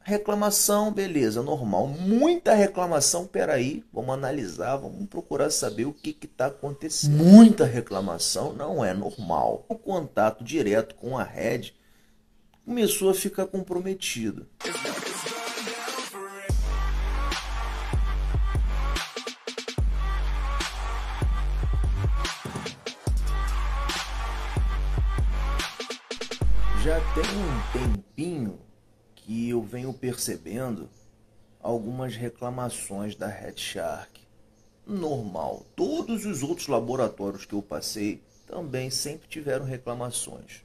Reclamação, beleza, normal. Muita reclamação, peraí, vamos analisar, vamos procurar saber o que está acontecendo. Muita reclamação não é normal. O contato direto com a rede começou a ficar comprometido. Já tem um tempinho que eu venho percebendo algumas reclamações da Red Shark. Normal, todos os outros laboratórios que eu passei também sempre tiveram reclamações.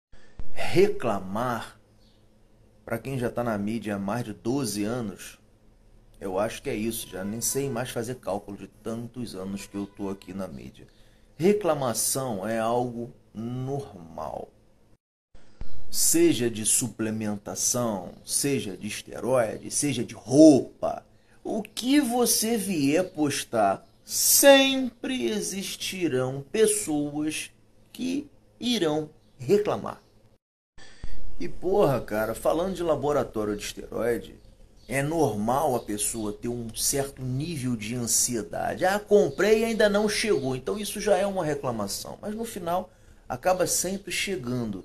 Reclamar, para quem já está na mídia há mais de 12 anos, eu acho que é isso, já nem sei mais fazer cálculo de tantos anos que eu estou aqui na mídia. Reclamação é algo normal. Seja de suplementação, seja de esteroide, seja de roupa, o que você vier postar, sempre existirão pessoas que irão reclamar. E porra, cara, falando de laboratório de esteroide, é normal a pessoa ter um certo nível de ansiedade. Ah, comprei e ainda não chegou, então isso já é uma reclamação. Mas no final, acaba sempre chegando.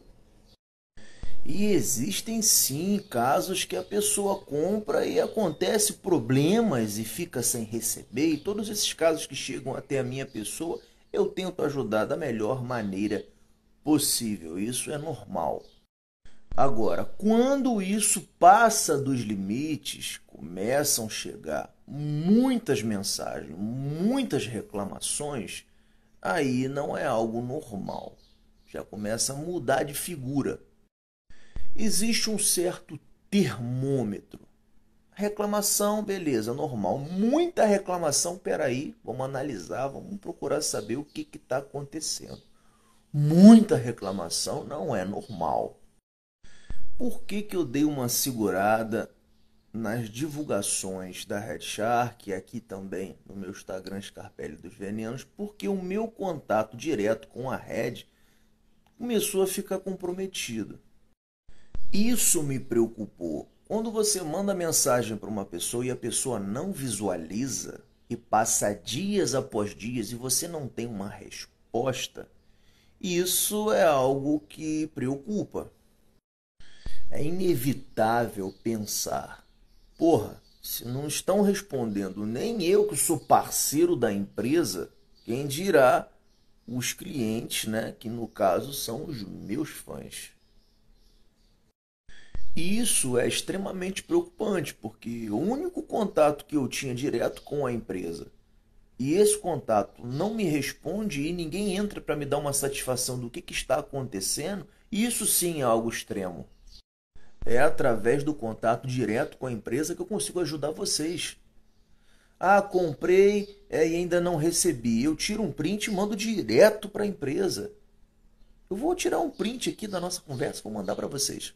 E existem sim casos que a pessoa compra e acontece problemas e fica sem receber. E todos esses casos que chegam até a minha pessoa, eu tento ajudar da melhor maneira possível. Isso é normal. Agora, quando isso passa dos limites, começam a chegar muitas mensagens, muitas reclamações, aí não é algo normal. Já começa a mudar de figura. Existe um certo termômetro. Reclamação, beleza, normal. Muita reclamação, peraí, vamos analisar, vamos procurar saber o que está acontecendo. Muita reclamação não é normal. Por que eu dei uma segurada nas divulgações da Red Shark e aqui também no meu Instagram Scarpelli dos Venenos? Porque o meu contato direto com a Red começou a ficar comprometido. Isso me preocupou. Quando você manda mensagem para uma pessoa e a pessoa não visualiza e passa dias após dias e você não tem uma resposta, isso é algo que preocupa. É inevitável pensar, porra, se não estão respondendo nem eu que sou parceiro da empresa, quem dirá os clientes, né, que no caso são os meus fãs. E isso é extremamente preocupante, porque o único contato que eu tinha direto com a empresa e esse contato não me responde e ninguém entra para me dar uma satisfação do que está acontecendo, isso sim é algo extremo. É através do contato direto com a empresa que eu consigo ajudar vocês. Ah, comprei e ainda não recebi. Eu tiro um print e mando direto para a empresa. Eu vou tirar um print aqui da nossa conversa e vou mandar para vocês.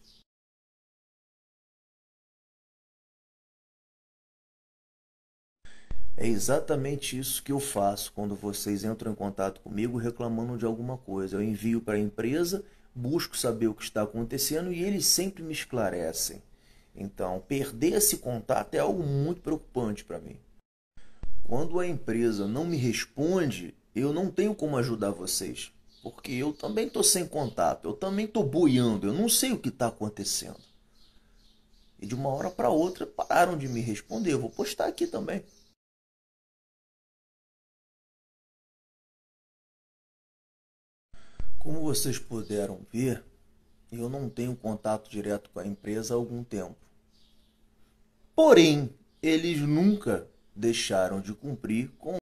É exatamente isso que eu faço quando vocês entram em contato comigo reclamando de alguma coisa. Eu envio para a empresa, busco saber o que está acontecendo e eles sempre me esclarecem. Então, perder esse contato é algo muito preocupante para mim. Quando a empresa não me responde, eu não tenho como ajudar vocês, porque eu também estou sem contato, eu também estou boiando, eu não sei o que está acontecendo. E de uma hora para outra pararam de me responder. Eu vou postar aqui também. Como vocês puderam ver, eu não tenho contato direto com a empresa há algum tempo. Porém, eles nunca deixaram de cumprir com